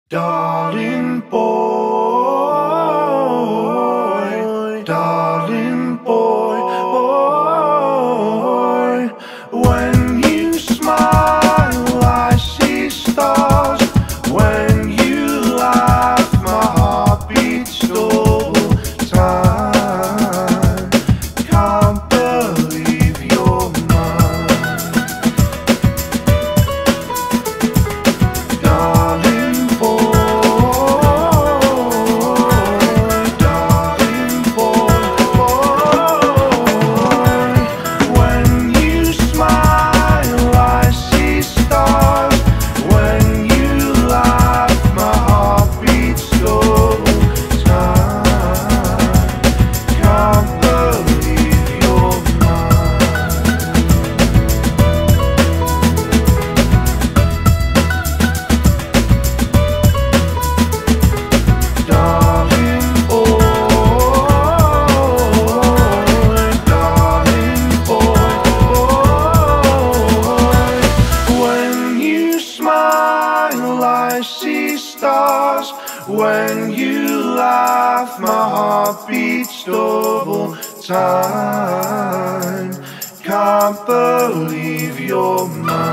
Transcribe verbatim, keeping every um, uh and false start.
Darling boy, darling boy, boy. When you smile I see stars. When you laugh my heart beats double time. Can't believe you're mine. Darling boy, darling boy, boy. When you smile I see stars. When you laugh my heart beats double time. Can't believe you're mine. Darling boy, darling boy. When you smile I see stars. When you laugh my heart beats double time. Can't believe you're mine.